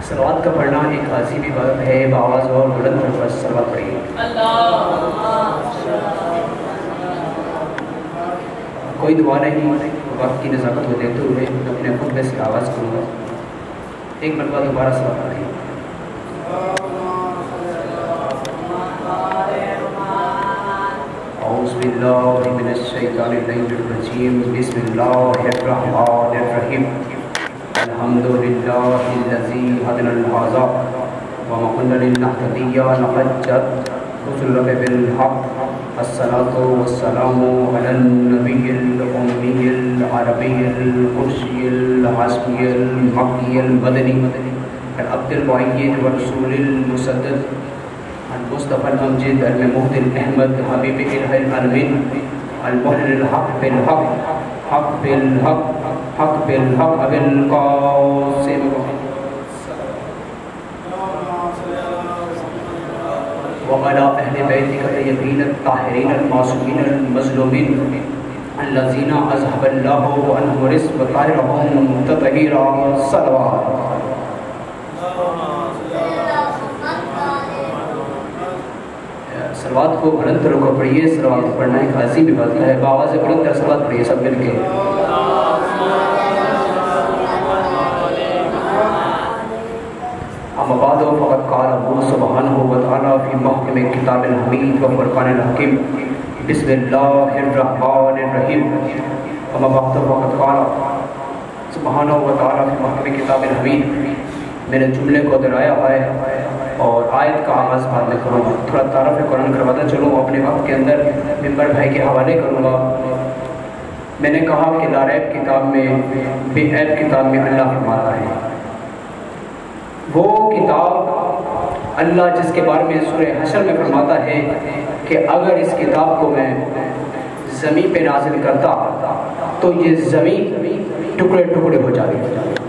صلوات کا پڑھنا ایک عظیم بات ہے، بآواز اور بلند پر صلوات پڑھیے۔ کوئی دعا نہیں، وقت کی نزاکت کو دیکھتے ہوئے اپنے خطبے سے آغاز کروں گا۔ ایک مرتبہ دوبارہ صلوات پڑھیے۔ اعوذ باللہ من الشیطان الرجیم، بسم اللہ الرحمن الرحیم۔ الحمدللہ الذی هدانا لهذا وما كنا لنهتدی لولا رسول بالحق۔ الصلاة والسلام على النبی الأمی العربی القرشی الحاشمی المکی المدنی العبد المؤید والرسول المسدد المصطفى الأمجد الممهد الأحمد حبیب الہ العالمین المحل الحق بالحق حق بالحق حق بالحق ابی القاسم وعلى أهل بيتك الطيبين الطاهرين المعصومين المظلومين الذين أذهب الله عنهم الرزق وطهرهم تطهيرا صلوات۔ صلوات کو بلند کرو پڑھیے۔ صلوات پڑھنا ایک عظیم عبادت ہے، بآواز بلند صلوات پڑھیے سب مل کے۔ اما بعد فقد قال اللہ سبحانہ وتعالی فی محکم کتاب الحمید و فرقان الحکیم، بسم اللہ الرحمن الرحیم۔ اما بعد فقد قال سبحانہ وتعالی فی محکم کتاب الحمید۔ میں نے جملے کو دہرایا ہے اور آیت کا آغاز بعد میں کروں گا۔ تھوڑا تعارف قرآن کرواتا چلوں، اپنے وقت کے اندر ممبر بھائی کے حوالے کروں گا۔ میں نے کہا کہ لا ریب کتاب میں، بے عیب کتاب میں اللہ فرماتا ہے، وہ کتاب اللہ جس کے بارے میں سورہ حشر میں فرماتا ہے کہ اگر اس کتاب کو میں زمین پہ نازل کرتا تو یہ زمین ٹکڑے ٹکڑے ہو جاتی۔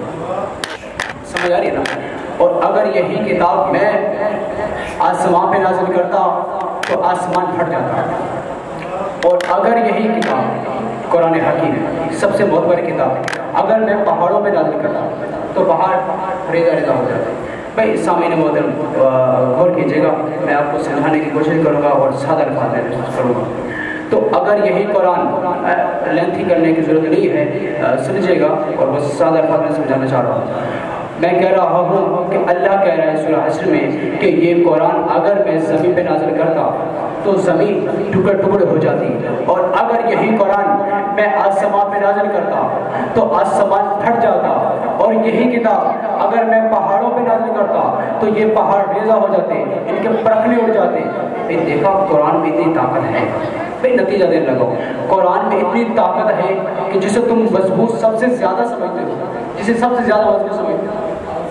سمجھ آ رہی ہے نا؟ اور اگر یہی کتاب میں آسمان پہ نازل کرتا تو آسمان پھٹ جاتا، اور اگر یہی کتاب قرآن حکیم سب سے معتبر کتاب ہے، اگر میں پہاڑوں پہ نازل کرتا تو پہاڑ ریزہ ریزہ ہو جاتے۔ بھائی سامعین محترم غور کیجیے گا، میں آپ کو سمجھانے کی کوشش کروں گا اور سادہ الفاظ میں کروں گا۔ تو اگر یہی قرآن لینتھی کرنے کی ضرورت نہیں ہے، سمجھے گا، اور بس سادہ الفاظ میں سمجھانا چاہ رہا ہوں۔ میں کہہ رہا ہوں کہ اللہ کہہ رہا ہے سورہ حشر میں کہ یہ قرآن اگر میں زمین پہ نازل کرتا تو زمین ٹکڑے ٹکڑے ہو جاتی، اور اگر یہی قرآن میں آسمان پہ نازل کرتا تو آسمان پھٹ جاتا، اور یہی کتاب اگر میں پہاڑوں پہ نازل کرتا تو یہ پہاڑ ریزہ ہو جاتے، ان کے پرکھنے اڑ جاتے۔ دیکھا قرآن میں اتنی طاقت ہے، بھائی نتیجہ دینے لگا، قرآن میں اتنی طاقت ہے کہ جسے تم مضبوط سب سے زیادہ سمجھتے ہو، جسے سب سے زیادہ مضبوط سمجھتے ہو،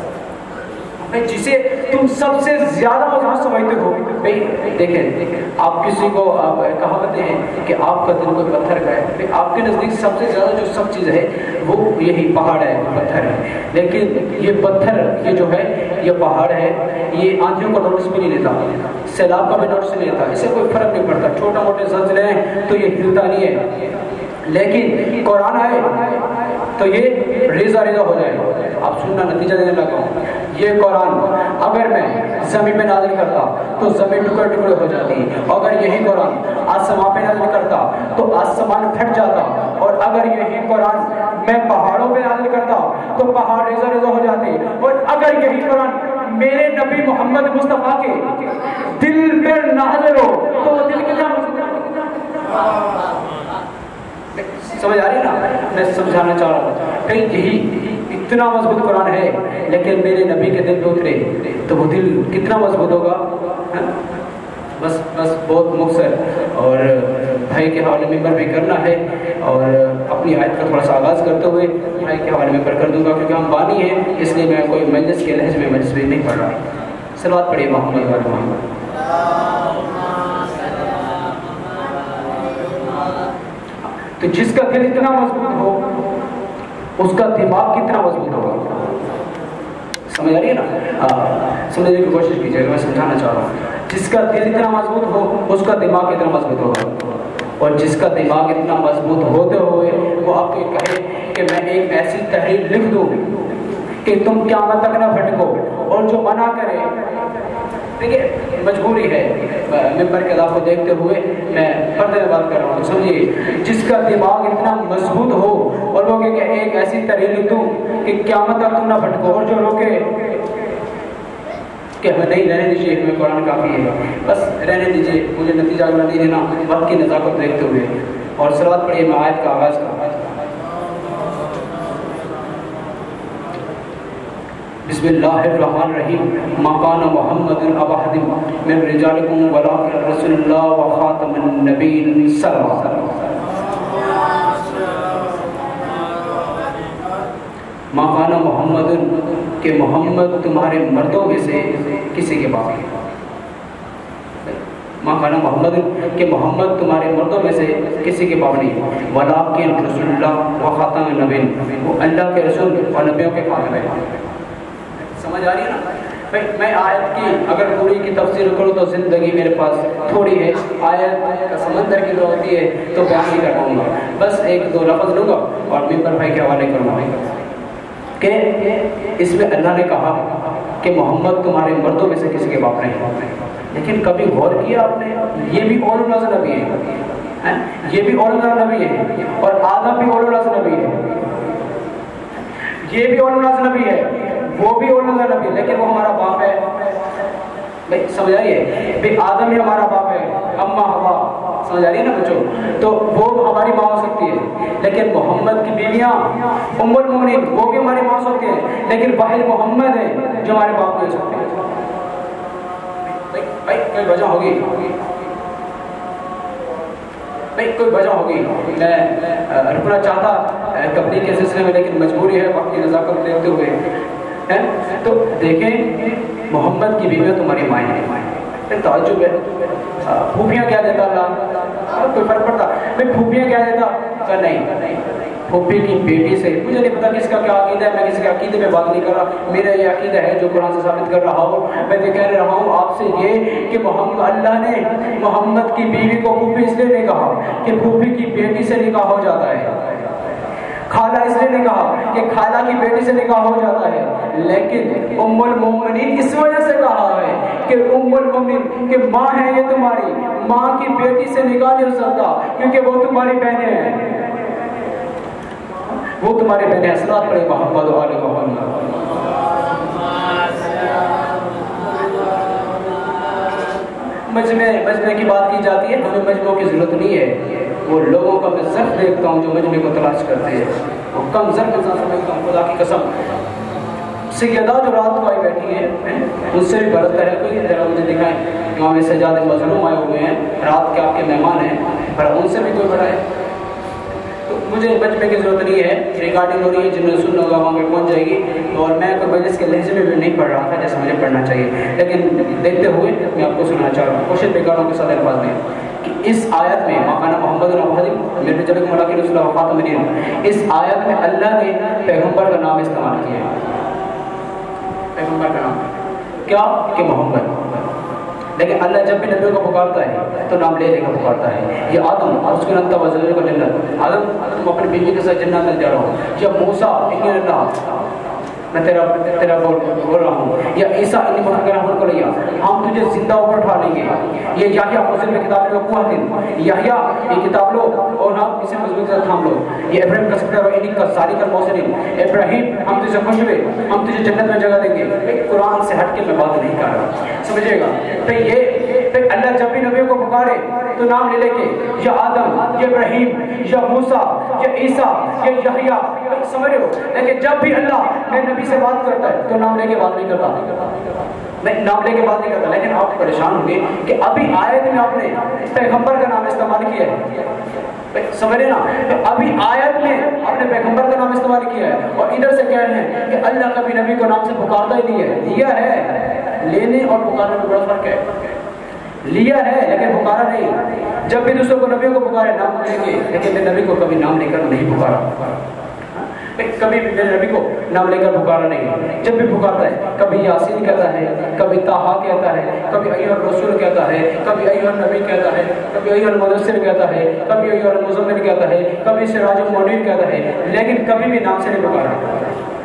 جسے تم سب سے زیادہ مضبوط سمجھتے ہو۔ بھائی دیکھیں، آپ کسی کو کہاوت ہیں کہ آپ کا دل کوئی پتھر کا ہے، آپ کے نزدیک سب سے زیادہ جو سب چیز ہے وہ یہی پہاڑ ہے، پتھر ہے، لیکن یہ پتھر یہ جو ہے یہ پہاڑ ہے، یہ آندھیوں کا نوٹس بھی نہیں لیتا، سیلاب کا بھی نوٹس نہیں لیتا، اسے کوئی فرق نہیں پڑتا، چھوٹا موٹے زلزلے ہیں تو یہ ہلتا نہیں ہے، لیکن قرآن آئے تو یہ ریزہ ریزہ ہو جائے۔ آپ سننا، نتیجہ دینے لگا ہوں، یہ قرآن اگر میں زمین پہ نازل کرتا تو زمین ٹکڑے ٹکڑے ہو جاتی، اگر یہی قرآن آسمان پہ نازل کرتا تو آسمان پھٹ جاتا، اور اگر یہی قرآن میں پہاڑوں پہ نازل کرتا تو پہاڑ ریزہ ریزہ ہو جاتے، اور اگر یہی قرآن میرے نبی محمد مصطفیٰ کے دل پہ نازل ہو تو وہ دل کتنا سمجھ آ رہی ہے نا؟ میں سمجھانا چاہ رہا ہوں کہ یہی اتنا مضبوط قرآن ہے، لیکن میرے نبی کے دل پہ اترے تو وہ دل کتنا مضبوط ہوگا۔ بس بہت مختصر، اور بھائی کے حوالے ممبر بھی کرنا ہے، اور اپنی آیت کا تھوڑا سا آغاز کرتے ہوئے بھائی کے حوالے ممبر کر دوں گا، کیونکہ ہم بانی ہیں، اس لیے میں کوئی مجلس کے لہجے میں مجلس بھی نہیں پڑھ رہا۔ صلوات پڑھیے محمد و محمد۔ تو جس کا دل اتنا مضبوط ہو اس کا دماغ کتنا مضبوط ہوگا۔ سمجھ آ رہی ہے نا؟ سمجھنے کی کوشش کیجیے گا، میں سمجھانا چاہ رہا ہوں۔ جس کا دل اتنا مضبوط ہو اس کا دماغ کتنا مضبوط ہوگا، اور جس کا دماغ اتنا مضبوط ہوتے ہوئے وہ آپ کو کہے کہ میں ایک ایسی تحریر لکھ دوں کہ تم قیامت تک نہ بھٹکو، اور جو منع کرے، دیکھیے مجبوری ہے، ممبر کے ادا کو دیکھتے ہوئے میں پردے میں بات کر رہا ہوں، سمجھیے جس کا دماغ اتنا مضبوط ہو اور وہ کہ ایک ایسی تحریر لکھ دوں کہ قیامت تک تم نہ بھٹکو، اور جو روکے کہ ہمیں نہیں رہنے دیجیے، ہمیں قرآن کافی ہے، بس رہنے دیجیے، مجھے نتیجہ اگلا نہیں دینا، وقت کی نزاکت دیکھتے ہوئے، اور صلوات پڑھیے میں آیت کا آغاز کا۔ بسم اللہ الرحمن الرحیم، ما کان محمد ابا احد من رجالکم ولکن رسول اللہ وخاتم النبیین صلی اللہ علیہ وسلم۔ ما کان محمد کہ محمد تمہارے مردوں میں سے کسی کے باپ نہیں، ما کان محمد کہ محمد تمہارے مردوں میں سے کسی کے باپ نہیں، ولکن رسول اللہ وخاتم النبیین، وہ اللہ کے رسول اور نبیوں کے خاتم ہے۔ سمجھ آ رہی ہے نا؟ میں آیت کی اگر پوری کی تفسیر کروں تو زندگی میرے پاس تھوڑی ہے، آیت کا سمندر کی جو ہوتی ہے تو بیان نہیں کر پاؤں گا، بس ایک دو لفظ لوں گا اور ممبر بھائی کے حوالے کروں گا کہ اس میں اللہ نے کہا کہ محمد تمہارے مردوں میں سے کسی کے باپ نہیں، لیکن کبھی غور کیا آپ نے، یہ بھی اولو العزم نبی ہے، یہ بھی اولو العزم نبی ہے، اور آدم بھی اولو العزم نبی ہے، یہ بھی اولو العزم نبی ہے، وہ بھی اولو العزم نبی، لیکن وہ ہمارا باپ ہے۔ بھائی سمجھ آئیے، بھائی آدم ہی ہمارا باپ ہے، اما ہوا، سمجھ آ رہی ہے نا بچوں؟ تو وہ ہماری ماں ہو سکتی ہے، لیکن محمد کی بیویاں ام المؤمنین وہ بھی ہماری ماں ہو سکتی ہیں، لیکن واحد محمد ہے جو ہمارے باپ نہیں ہو سکتے۔ بھائی کوئی وجہ ہوگی، بھائی کوئی وجہ ہوگی، میں رکنا چاہتا تبلیغ کے سلسلے میں، لیکن مجبوری ہے وقت کی نزاکت دیکھتے ہوئے۔ تو دیکھیں محمد کی بیویاں تمہاری مائیں ہیں، تعجب ہے، پھوپھیاں کیا دیتا اللہ؟ کوئی فرق پڑتا؟ میں پھوپھیاں کیا دیتا؟ کہ نہیں، پھوپھی کی بیٹی سے، مجھے نہیں پتا کس کا کیا عقیدہ ہے، میں کسی کے عقیدے میں بات نہیں کر رہا، میرا یہ عقیدہ ہے جو قرآن سے ثابت کر رہا ہوں، میں یہ کہہ رہا ہوں آپ سے یہ کہ محمد اللہ نے محمد کی بیوی کو پھوپھی اس لیے نہیں کہا کہ پھوپھی کی بیٹی سے نکاح ہو جاتا ہے، خالہ اس لیے نہیں کہا کہ خالہ کی بیٹی سے نکاح ہو جاتا ہے، لیکن ام المؤمنین اس وجہ سے کہا ہے کہ ام المؤمنین کہ ماں ہے یہ تمہاری، ماں کی بیٹی سے نکاح نہیں ہو سکتا کیونکہ وہ تمہاری بہنیں ہیں، وہ تمہاری بہنیں ہیں۔ صلوات پڑھیں محمد و آل محمد۔ مجمع کی بات کی جاتی ہے، ہمیں مجمعوں کی ضرورت نہیں ہے، وہ لوگوں کا میں ظرف دیکھتا ہوں جو مجمع کو تلاش کرتے ہیں، وہ کم ظرف انسان سمجھتا ہوں، خدا کی قسم سیدہ جو رات کو آئی بیٹھی ہیں ان سے بھی برتر ہے، کوئی ذرا مجھے دکھائیں، امام سجاد مظلوم آئے ہوئے ہیں، رات کے آپ کے مہمان ہیں، پر ان سے بھی کوئی بڑا ہے، تو مجھے مجمع کی ضرورت نہیں ہے، ریکارڈنگ ہو رہی ہے، جنہیں سننا ہوگا وہاں پہ پہنچ جائے گی، اور میں کوئی مجلس کے لہجے میں بھی نہیں پڑھ رہا تھا جیسے مجھے پڑھنا چاہیے، لیکن دیکھتے ہوئے میں آپ کو سننا چاہ رہا ہوں، کوشش بھی کر رہا ہوں کہ سادہ الفاظ میں کہ اس آیت میں ماکانا محمد میرے جب ملاقات رسول اللہ خاتم النبیین، اس آیت میں اللہ نے پیغمبر کا نام استعمال کیا ہے، پیغمبر کا نام کیا کہ محمد، لیکن اللہ جب بھی نبیوں کو پکارتا ہے تو نام لے لے کر پکارتا ہے، یہ آدم اس کو نمتا وزیر کو جنت، آدم تم اپنی بیوی کے ساتھ جنت میں جا رہا ہوں، یا موسیٰ انی اللہ میں تیرا بول رہا ہوں، یا عیسیٰ انی محرکرہ ہم کو لیا، ہم تجھے زندہ اوپر اٹھا لیں گے، یہ یحییٰ مسلم میں کتاب لو قوہ دن، یحییٰ یہ کتاب لو اور ہم اسے مضبوط سے تھام لو، یہ ابراہیم کا سکتر و انک کا ساری کر موسنین، ابراہیم ہم تجھے خوش ہوئے، ہم تجھے جنت میں جگہ دیں گے، قرآن سے ہٹ کے میں بات نہیں کر رہا، سمجھے گا؟ تو یہ اللہ جب بھی نبیوں کو پکارے تو نام لے لے کے یا آدم یا ابراہیم یا موسیٰ یا عیسیٰ یا یحییٰ، سمجھ رہے ہو؟ لیکن جب بھی اللہ میں نبی سے بات کرتا ہے تو نام لے کے بات نہیں کرتا، میں نام لے کے بات نہیں کرتا، لیکن آپ پریشان ہوں گے کہ ابھی آیت میں آپ نے پیغمبر کا نام استعمال کیا ہے، سمجھ رہے نا؟ تو ابھی آیت میں آپ نے پیغمبر کا نام استعمال کیا ہے اور ادھر سے کہہ رہے ہیں کہ اللہ کبھی نبی کو نام سے پکارتا ہی نہیں ہے، لیا ہے، لینے اور پکارنے میں بڑا فرق ہے، لیا ہے لیکن پکارا نہیں، جب بھی دوسروں کو نبیوں کو پکارے نام لیں گے، لیکن میں نبی کو کبھی نام لے کر نہیں پکارا، کبھی بھی میرے نبی کو نام لے کر پکارا نہیں، جب بھی پکارتا ہے کبھی یاسین کہتا ہے، کبھی طٰہٰ کہتا ہے، کبھی ایھا الرسول کہتا ہے، کبھی ایھا النبی کہتا ہے، کبھی ایھا المدثر کہتا ہے، کبھی ایھا المزمل کہتا ہے، کبھی سراج المنیر کہتا ہے، لیکن کبھی بھی نام سے نہیں پکارا،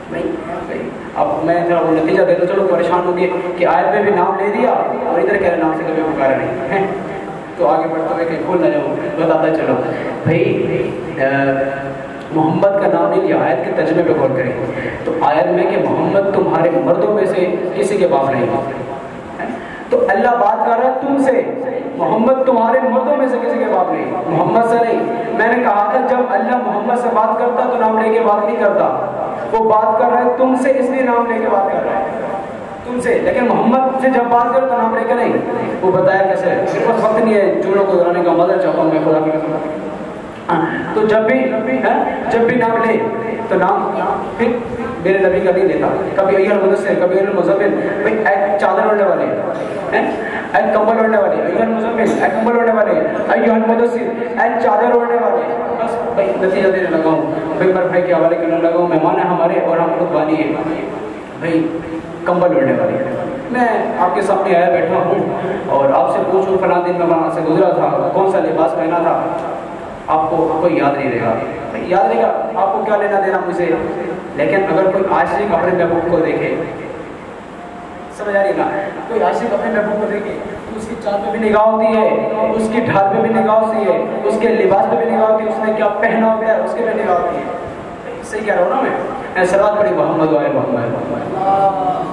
نہیں اب میں ذرا وہ نتیجہ دے دوں، چلو پریشان ہو گئے کہ آیت میں بھی نام لے دیا اور ادھر کہہ رہے نام سے کبھی پکارا نہیں ہے، تو آگے بڑھتے ہوئے کہیں بھول نہ جاؤں، بتاتا چلو بھائی محمد کا نام نہیں لیا، آیت کے ترجمے پہ غور کریں تو آیت میں کہ محمد تمہارے مردوں میں سے کسی کے باپ نہیں، تو اللہ بات کر رہا ہے تم سے، محمد تمہارے مردوں میں سے کسی کے باپ نہیں، محمد سے نہیں۔ میں نے کہا تھا جب اللہ محمد سے بات کرتا تو نام لے کے بات نہیں کرتا، وہ بات کر رہا ہے تم سے، اس لیے نام لے کے بات کر رہا ہے تم سے، لیکن محمد سے جب بات کرو تو نام لے کے نہیں۔ وہ بتایا کیسے، میرے پاس وقت نہیں ہے جملوں کو دہرانے کا، مدد چاہتا ہوں میں خدا کی قسم۔ تو جب بھی نام لے تو نام پھر میرے نبی کا نہیں لیتا، کبھی ایھا المدثر، کبھی ایھا المزمل، بھائی ایک چادر اوڑھنے والے، ایک کمبل اوڑھنے والے، ایھا المزمل ایک کمبل اوڑھنے والے، ایھا المدثر ایک چادر اوڑھنے والے، بس بھائی نتیجہ دینے لگا ہوں، بھائی پر بھائی کے حوالے کرنے لگا ہوں، مہمان ہیں ہمارے اور ہم خود بانی ہیں بھائی کمبل اوڑھنے والے۔ میں آپ کے سامنے آیا بیٹھا ہوں اور آپ سے پوچھوں فلاں دن میں وہاں سے گزرا تھا، کون سا لباس پہنا تھا، آپ کو کوئی یاد نہیں رہے گا، یاد رہے گا آپ کو کیا لینا دینا مجھ سے، لیکن اگر کوئی عاشق اپنے محبوب کو دیکھے، سمجھ آ رہی ہے نا، کوئی عاشق اپنے محبوب کو دیکھے تو اس کی چال پہ بھی نگاہ ہوتی ہے، اس کی ڈھال پہ بھی نگاہ ہوتی ہے، اس کے لباس پہ بھی نگاہ ہوتی ہے، اس نے کیا پہنا ہوتا ہے اس کے بھی نگاہ ہوتی ہے۔ صحیح کہہ رہا ہوں نا میں؟ صلوات پڑھی محمد وآل محمد۔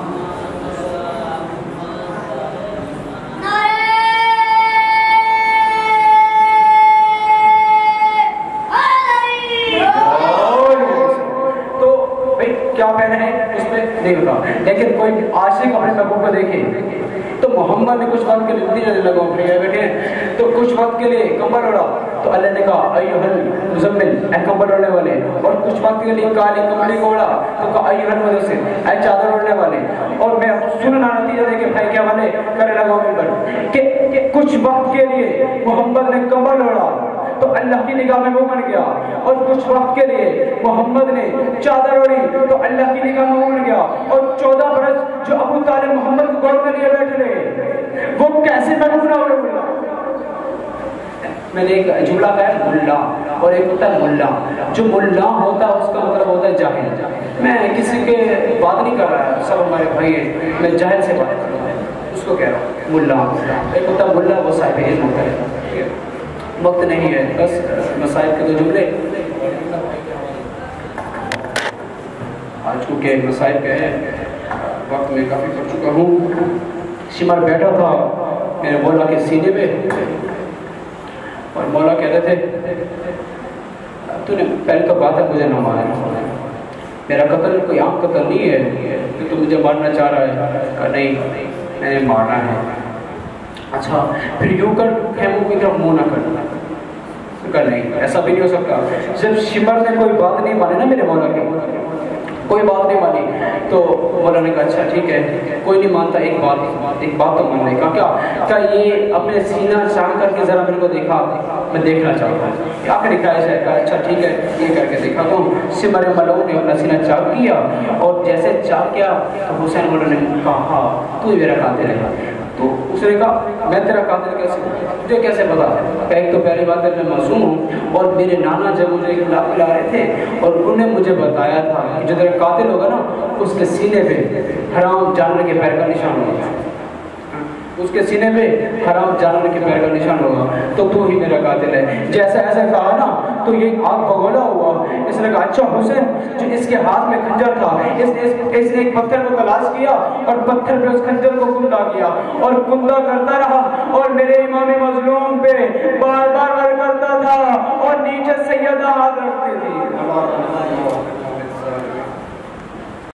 کیا پہنے ہیں اس میں نہیں ہوتا، لیکن کوئی عاشق اپنے محبوب کو دیکھے تو محمد نے کچھ وقت کے لیے نتیجہ دینے لگا بیٹھے تو کچھ وقت کے لیے کمبل اوڑھا تو اللہ نے کہا ایھا المزمل اے کمبل اوڑھنے والے، اور کچھ وقت کے لیے کالی کمبلی کو اوڑھا تو کہا ایھا المدثر اے چادر اوڑھنے والے، اور میں سننا نتیجہ دے کے بھائی کے حوالے کرنے لگا ممبر کہ کچھ وقت کے لیے محمد نے کمبل اوڑھا تو اللہ کی نگاہ میں وہ بن گیا، اور کچھ وقت کے لیے محمد نے چادر اوڑھی تو اللہ کی نگاہ میں وہ بن گیا، اور 14 برس جو ابو طالب محمد کو گود میں لیے بیٹھے رہے وہ کیسے محبوب نہ ہوئے؟ ملا میں نے ایک جملہ کہا ملا اور ایک ہوتا ہے ملا، جو ملا ہوتا ہے اس کا مطلب ہوتا ہے جاہل۔ میں کسی کے بات نہیں کر رہا، سب ہمارے بھائی ہیں، میں جاہل سے بات کر رہا ہوں، اس کو کہہ رہا ہوں ملا۔ ایک ہوتا ہے ملا، وہ صاحب علم ہوتا ہے۔ وقت نہیں ہے، بس مسائل کے 2 جملے آج کو کہ مسائل کے ہیں، وقت میں کافی کر چکا ہوں۔ شمر بیٹھا تھا میرے مولا کے سینے پہ اور مولا کہتے تھے تو نے پہلے تو بات ہے مجھے نہ مارنا، میرا قتل کوئی عام قتل نہیں ہے کہ تو مجھے مارنا چاہ رہا ہے، کہا نہیں میں نے مارنا ہے۔ اچھا پھر یوں کر خیموں کی طرف منہ نہ کرنا، کہا نہیں ایسا بھی نہیں ہو سکتا۔ جب شمر نے کوئی بات نہیں مانی نا میرے مولا کی، کوئی بات نہیں مانی تو مولا نے کہا اچھا ٹھیک ہے کوئی نہیں مانتا، ایک بات تو مان لے گا کیا یہ اپنے سینہ چاک کر کے ذرا میرے کو دیکھا، میں دیکھنا چاہتا ہوں۔ آخری خواہش ہے، کہا اچھا ٹھیک ہے یہ کر کے دیکھا تو سمر ملعون نے اپنا سینہ چاک کیا، اور جیسے چاک کیا تو حسین مولا نے کہا تو میرا قاتل ہے۔ تو اس نے کہا میں تیرا قاتل کیسے ہوں، تجھے کیسے پتا؟ ایک تو پہلی بات ہے میں معصوم ہوں، اور میرے نانا جب مجھے کھلا رہے تھے اور انہوں نے مجھے بتایا تھا کہ جو تیرا قاتل ہوگا نا اس کے سینے پہ حرام جانور کے پیر کا نشان ہوگا، اس کے سینے پہ حرام جانور کے پیر کا نشان ہوگا، تو ہی میرا قاتل ہے۔ جیسا ایسا کہا نا تو یہ آگ بگولا ہوا، اس نے کہا اچھا حسین جو اس کے ہاتھ میں خنجر تھا، اس نے ایک پتھر کو تلاش کیا اور پتھر پہ اس خنجر کو کندہ کیا اور کندہ کرتا رہا، اور میرے امام مظلوم پہ بار بار وار کرتا تھا، اور نیچے سیدہ ہاتھ رکھتا